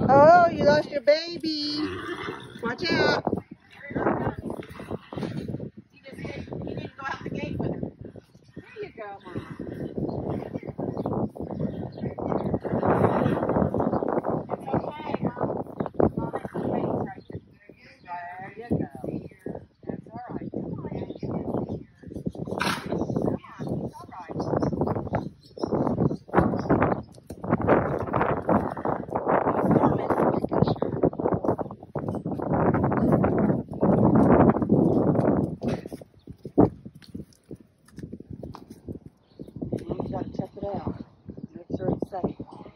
Oh, you lost your baby. Watch out. You didn't go out the gate with her. There you go, Mama. It's okay, Mama. Mama's face right there. There you go. That's all right. Come on. It's all right. You gotta check it out. Make sure it's safe.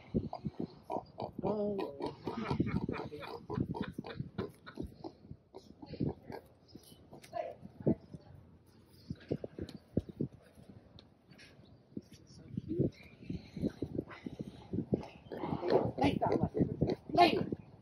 Oh, Lay.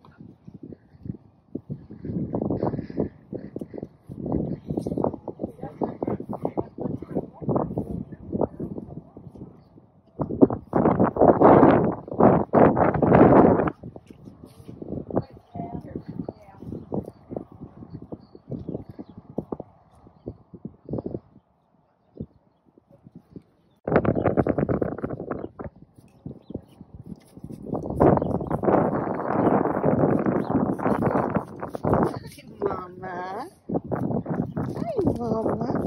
Mama. Hi, Mama.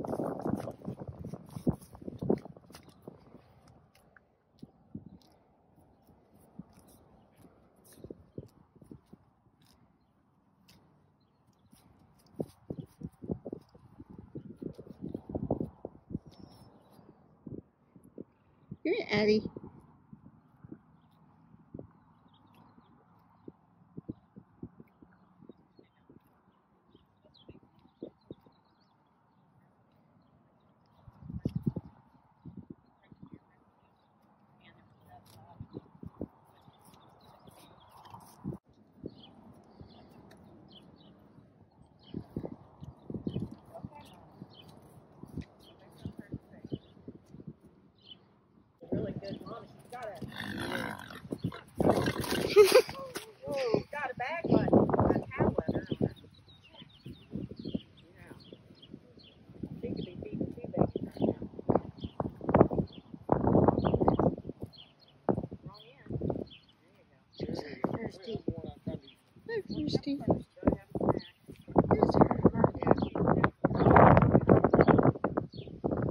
Here, Addie. Really good, Mom. She's got got a bag on a tablet. Yeah. She could be feeding two babies right now. Wrong end. There you go. Thirsty. They're thirsty.